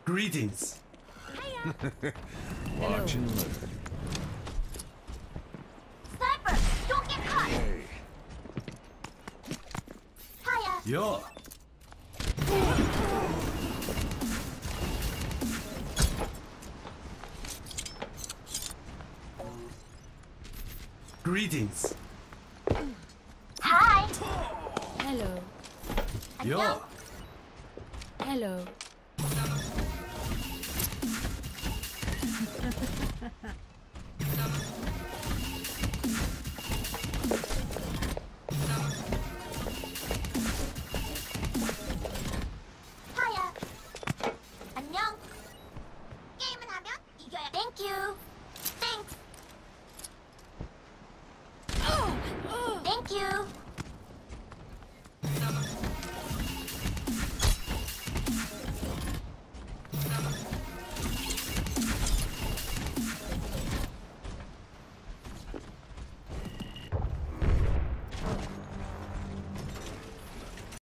Greetings. Watch and learn. Sniper, don't get caught. Hey, Hiya. Yo. Greetings. Hi. Hello. Yo. Hello. Hiya. 안녕. 게임은 하면 이겨야. Thank you. Thanks. Thank you.